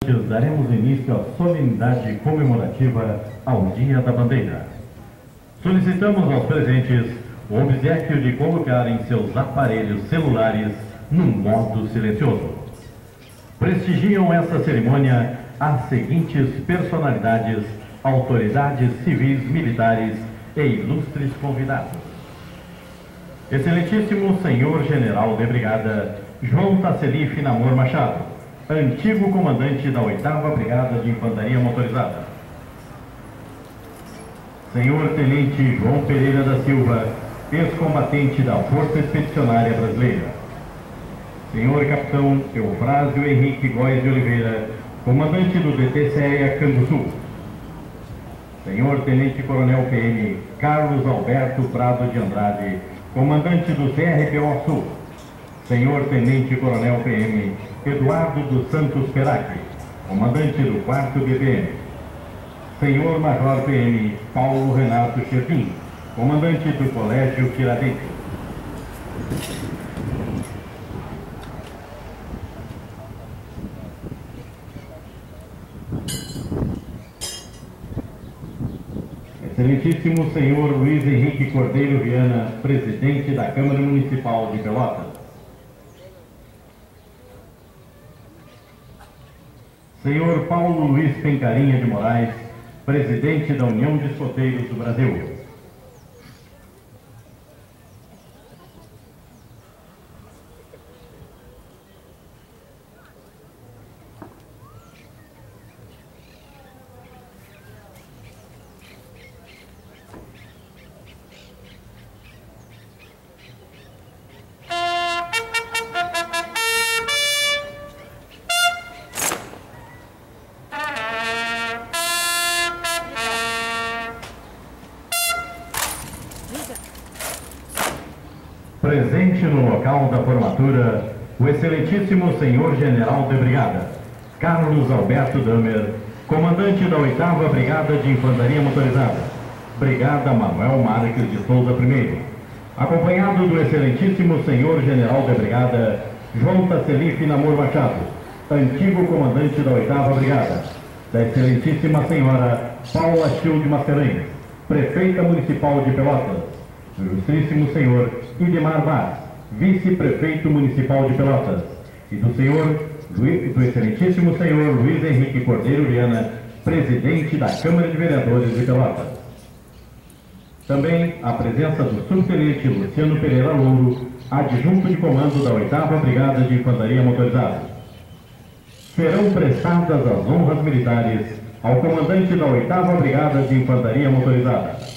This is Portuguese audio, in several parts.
instantes, daremos início à solenidade comemorativa ao Dia da Bandeira. Solicitamos aos presentes o obséquio de colocarem seus aparelhos celulares no modo silencioso. Prestigiam esta cerimônia as seguintes personalidades, autoridades civis, militares e ilustres convidados. Excelentíssimo Senhor General de Brigada João Tasseli Namor Machado, antigo comandante da 8ª Brigada de Infantaria Motorizada. Senhor Tenente João Pereira da Silva, ex-combatente da Força Expedicionária Brasileira. Senhor Capitão Eufrásio Henrique Góes de Oliveira, comandante do DT-CEA Canguçu. Senhor Tenente Coronel PM Carlos Alberto Prado de Andrade, comandante do CRPO Sul. Senhor Tenente Coronel PM Eduardo dos Santos Perac, comandante do 4º BPM. Senhor Major PM Paulo Renato Cherdim, comandante do Colégio Tiradentes. Excelentíssimo Senhor Luiz Henrique Cordeiro Viana, presidente da Câmara Municipal de Pelotas. Senhor Paulo Luiz Pencarinha de Moraes, presidente da União de Escoteiros do Brasil. Presente no local da formatura, o excelentíssimo Senhor General de Brigada, Carlos Alberto Damer, comandante da 8ª Brigada de Infantaria Motorizada, Brigada Manuel Marques de Souza I, acompanhado do excelentíssimo Senhor General de Brigada, João Tasseli Namor Machado, antigo comandante da 8ª Brigada, da excelentíssima Senhora Paula Schil de Mascarenhas, Prefeita Municipal de Pelotas, do ilustríssimo Senhor Idemar Vaz, Vice-Prefeito Municipal de Pelotas, e do excelentíssimo Senhor Luiz Henrique Cordeiro Viana, Presidente da Câmara de Vereadores de Pelotas. Também a presença do Subtenente Luciano Pereira Louro, adjunto de comando da 8ª Brigada de Infantaria Motorizada. Serão prestadas as honras militares ao comandante da 8ª Brigada de Infantaria Motorizada.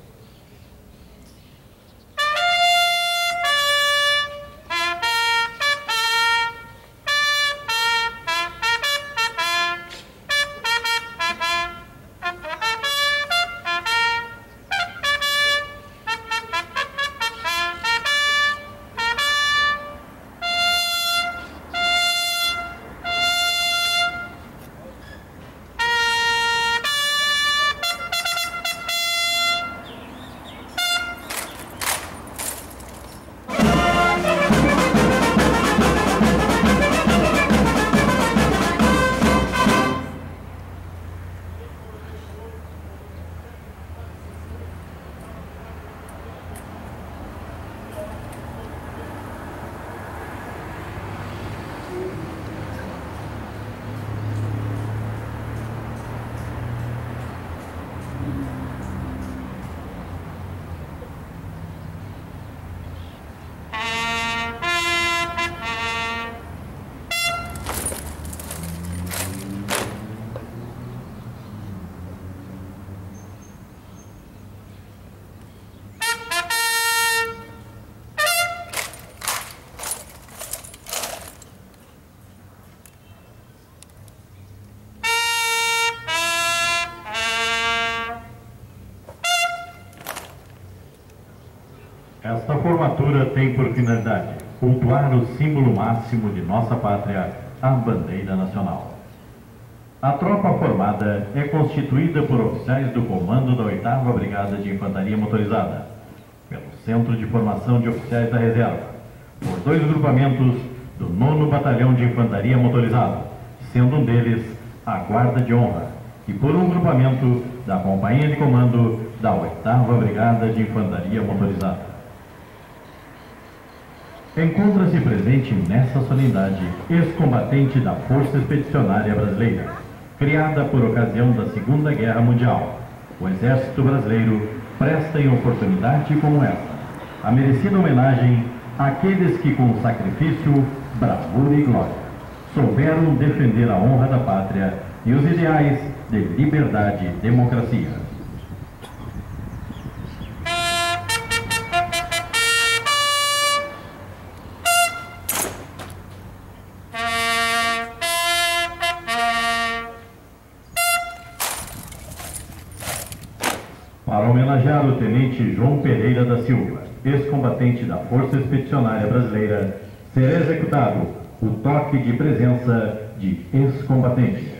Esta formatura tem por finalidade cultuar o símbolo máximo de nossa pátria, a bandeira nacional. A tropa formada é constituída por oficiais do comando da 8ª Brigada de Infantaria Motorizada, pelo Centro de Formação de Oficiais da Reserva, por 2 grupamentos do 9º Batalhão de Infantaria Motorizada, sendo um deles a Guarda de Honra, e por um grupamento da Companhia de Comando da 8ª Brigada de Infantaria Motorizada. Encontra-se presente nessa solenidade ex-combatente da Força Expedicionária Brasileira, criada por ocasião da Segunda Guerra Mundial. O Exército Brasileiro presta em oportunidade como essa a merecida homenagem àqueles que com sacrifício, bravura e glória souberam defender a honra da pátria e os ideais de liberdade e democracia. Para homenagear o Tenente João Pereira da Silva, ex-combatente da Força Expedicionária Brasileira, será executado o toque de presença de ex-combatente.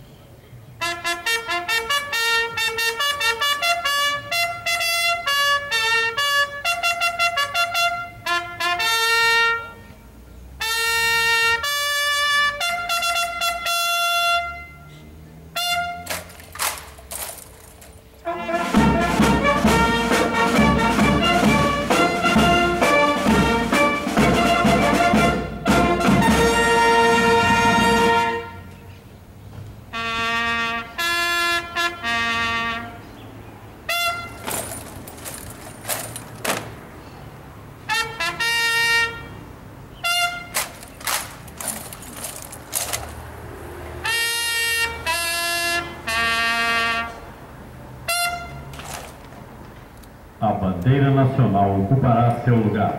A bandeira nacional ocupará seu lugar.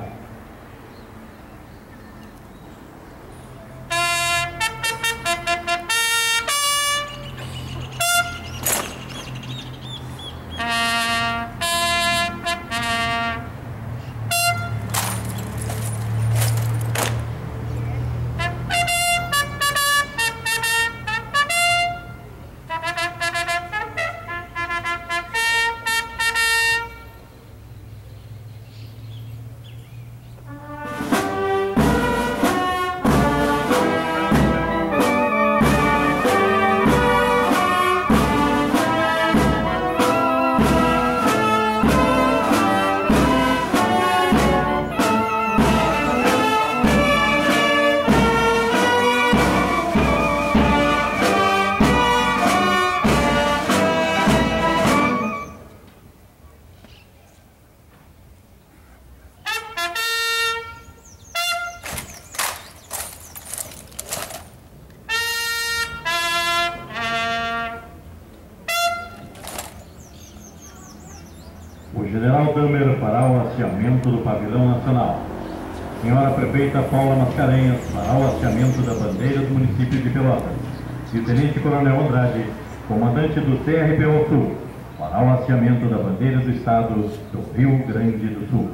O General Damer fará o hasteamento do pavilhão nacional. Senhora Prefeita Paula Mascarenhas fará o hasteamento da bandeira do município de Pelotas. E o Tenente Coronel Andrade, comandante do CRPO Sul, fará o hasteamento da bandeira do Estado do Rio Grande do Sul.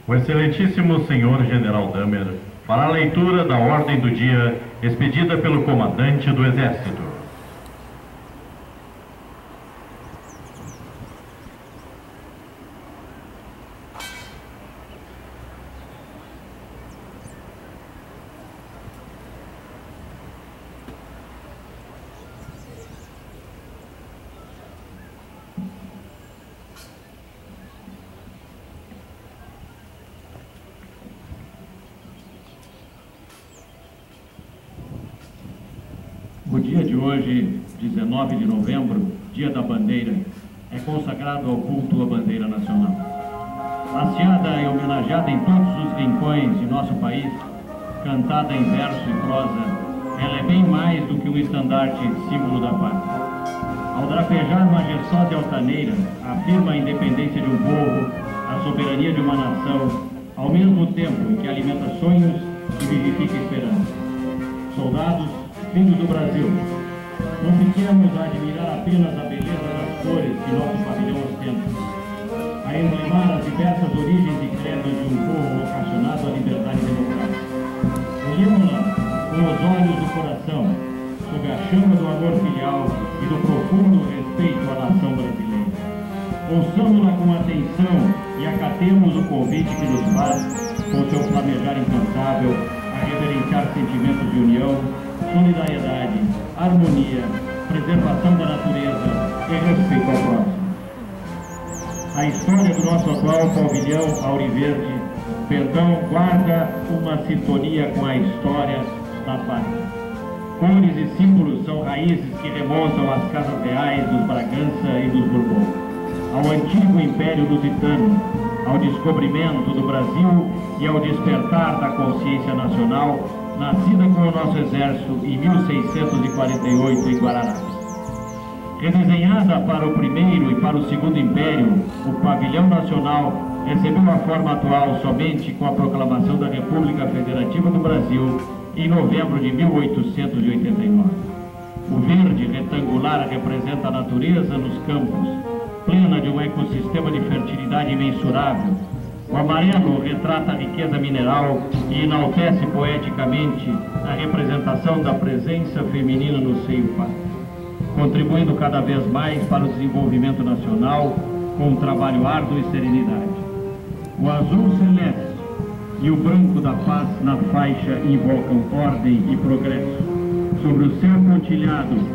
O excelentíssimo senhor General Dahmer fará a leitura da ordem do dia expedida pelo comandante do Exército. O dia de hoje, 19 de novembro, Dia da Bandeira, é consagrado ao culto à bandeira nacional. Hasteada e homenageada em todos os rincões de nosso país, cantada em verso e prosa, ela é bem mais do que um estandarte símbolo da pátria. Ao drapejar majestosa e altaneira, afirma a independência de um povo, a soberania de uma nação, ao mesmo tempo em que alimenta sonhos e vivifica esperança. Soldados, filhos do Brasil, não fiquemos a admirar apenas a beleza das cores que nosso pavilhão ostenta, a emblemar as diversas origens e credos de um povo vocacionado à liberdade democrática. Olhemos-la com os olhos do coração, sob a chama do amor filial e do profundo respeito à nação brasileira. Ouçamos-la com atenção e acatemos o convite que nos faz, com seu flamejar incansável, a reverenciar sentimentos de união, solidariedade, harmonia, preservação da natureza e respeito ao próximo. A história do nosso atual pavilhão Auriverde, perdão, guarda uma sintonia com a história da pátria. Cores e símbolos são raízes que remontam às casas reais dos Bragança e dos Bourbon, ao antigo Império Lusitano, ao descobrimento do Brasil e ao despertar da consciência nacional, nascida com o nosso exército em 1648 em Guararapes. Redesenhada para o primeiro e para o segundo império, o pavilhão nacional recebeu a forma atual somente com a proclamação da República Federativa do Brasil em novembro de 1889. O verde retangular representa a natureza nos campos, plena de um ecossistema de fertilidade imensurável. O amarelo retrata a riqueza mineral e enaltece poeticamente a representação da presença feminina no seio pátrio, contribuindo cada vez mais para o desenvolvimento nacional com um trabalho árduo e serenidade. O azul celeste e o branco da paz na faixa invocam ordem e progresso. Sobre o céu pontilhado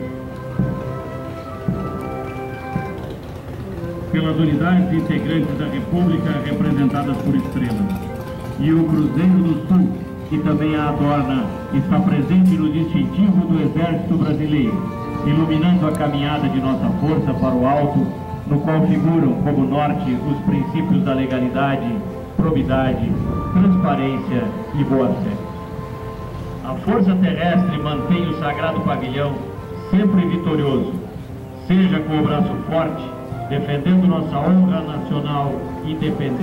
pelas unidades integrantes da República representadas por estrelas. E o Cruzeiro do Sul, que também a adorna, está presente no distintivo do Exército Brasileiro, iluminando a caminhada de nossa força para o alto, no qual figuram como norte os princípios da legalidade, probidade, transparência e boa-fé. A força terrestre mantém o sagrado pavilhão sempre vitorioso, seja com o braço forte, defendendo nossa honra nacional, independente